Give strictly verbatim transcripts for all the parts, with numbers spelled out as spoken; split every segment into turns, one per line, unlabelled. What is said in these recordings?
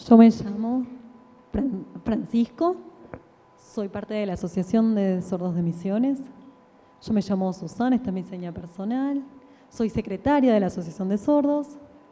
Yo me llamo Fran- Francisco, soy parte de la Asociación de Sordos de Misiones. Yo me llamo Susana, esta es mi seña personal. Soy secretaria de la Asociación de Sordos.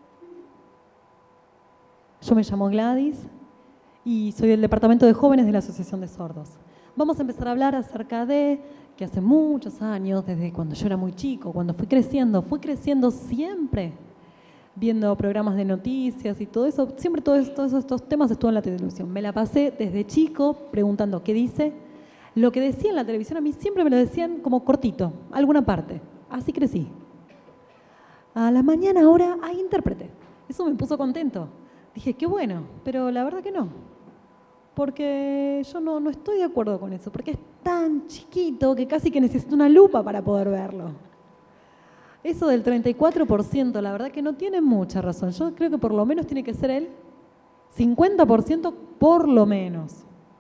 Yo me llamo Gladys y soy del Departamento de Jóvenes de la Asociación de Sordos. Vamos a empezar a hablar acerca de que hace muchos años, desde cuando yo era muy chico, cuando fui creciendo, fui creciendo siempre viendo programas de noticias y todo eso, siempre todos, todos estos temas estuvo en la televisión. Me la pasé desde chico preguntando qué dice. Lo que decía en la televisión a mí siempre me lo decían como cortito, alguna parte. Así crecí. A la mañana ahora hay intérprete. Eso me puso contento. Dije, qué bueno, pero la verdad que no. Porque yo no, no estoy de acuerdo con eso, porque es tan chiquito que casi que necesito una lupa para poder verlo. Eso del treinta y cuatro por ciento, la verdad que no tiene mucha razón. Yo creo que por lo menos tiene que ser el cincuenta por ciento por lo menos.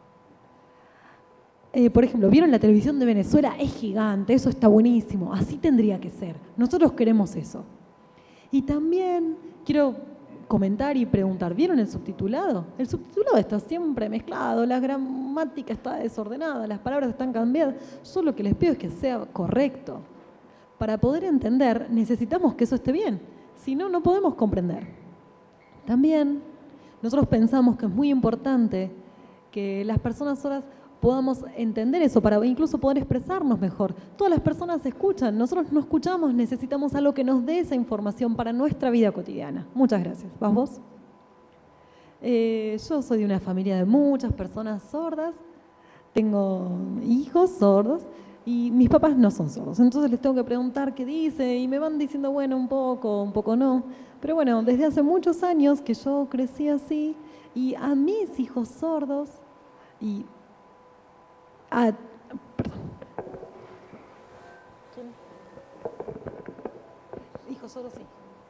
Eh, por ejemplo, ¿vieron la televisión de Venezuela? Es gigante, eso está buenísimo, así tendría que ser. Nosotros queremos eso. Y también quiero comentar y preguntar, ¿vieron el subtitulado? El subtitulado está siempre mezclado, la gramática está desordenada, las palabras están cambiadas. Yo lo que les pido es que sea correcto. Para poder entender, necesitamos que eso esté bien. Si no, no podemos comprender. También, nosotros pensamos que es muy importante que las personas sordas podamos entender eso, para incluso poder expresarnos mejor. Todas las personas escuchan, nosotros no escuchamos, necesitamos algo que nos dé esa información para nuestra vida cotidiana. Muchas gracias. ¿Vas vos? Eh, yo soy de una familia de muchas personas sordas, tengo hijos sordos, y mis papás no son sordos, entonces les tengo que preguntar qué dice y me van diciendo, bueno, un poco, un poco no. Pero bueno, desde hace muchos años que yo crecí así y a mis hijos sordos y... A, perdón. ¿Quién? Hijos sordos, sí.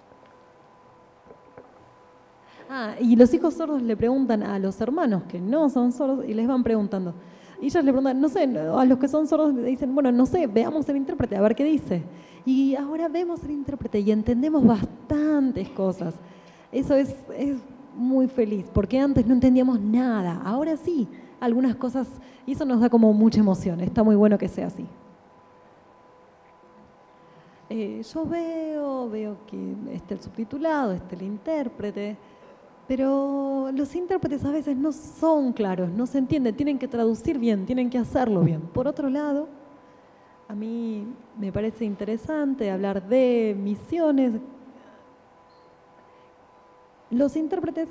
Ah, y los hijos sordos le preguntan a los hermanos que no son sordos y les van preguntando. Y ellos le preguntan, no sé, a los que son sordos le dicen, bueno, no sé, veamos el intérprete, a ver qué dice. Y ahora vemos el intérprete y entendemos bastantes cosas. Eso es, es muy feliz, porque antes no entendíamos nada, ahora sí, algunas cosas, y eso nos da como mucha emoción, está muy bueno que sea así. Eh, yo veo, veo que está el subtitulado, está el intérprete, pero los intérpretes a veces no son claros, no se entienden, tienen que traducir bien, tienen que hacerlo bien. Por otro lado, a mí me parece interesante hablar de misiones. Los intérpretes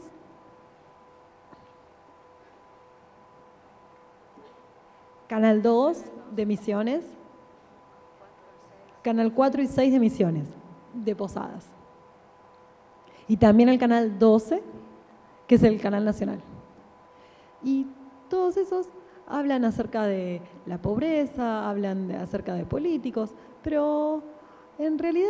Canal dos de Misiones, Canal cuatro y seis de Misiones, de Posadas. Y también el Canal doce, que es el canal nacional. Y todos esos hablan acerca de la pobreza, hablan de, acerca de políticos, pero en realidad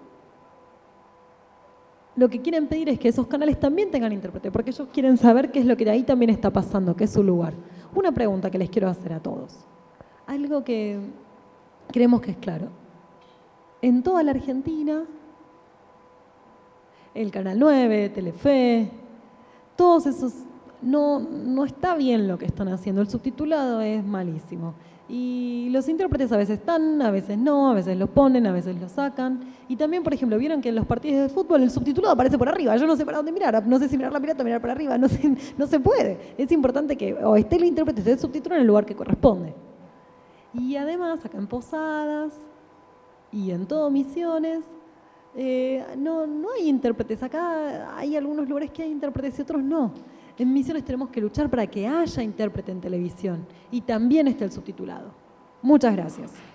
lo que quieren pedir es que esos canales también tengan intérprete, porque ellos quieren saber qué es lo que de ahí también está pasando, qué es su lugar. Una pregunta que les quiero hacer a todos, algo que creemos que es claro. En toda la Argentina, el Canal nueve, Telefe, todos esos, no, no está bien lo que están haciendo, el subtitulado es malísimo. Y los intérpretes a veces están, a veces no, a veces los ponen, a veces los sacan. Y también, por ejemplo, vieron que en los partidos de fútbol el subtitulado aparece por arriba. Yo no sé para dónde mirar, no sé si mirar la pirata o mirar para arriba, no, sé, no se puede. Es importante que o esté el intérprete, esté el subtítulo en el lugar que corresponde. Y además, acá en Posadas y en todo Misiones, eh, no, no hay intérpretes. Acá hay algunos lugares que hay intérpretes y otros no. En Misiones tenemos que luchar para que haya intérprete en televisión y también esté el subtitulado. Muchas gracias.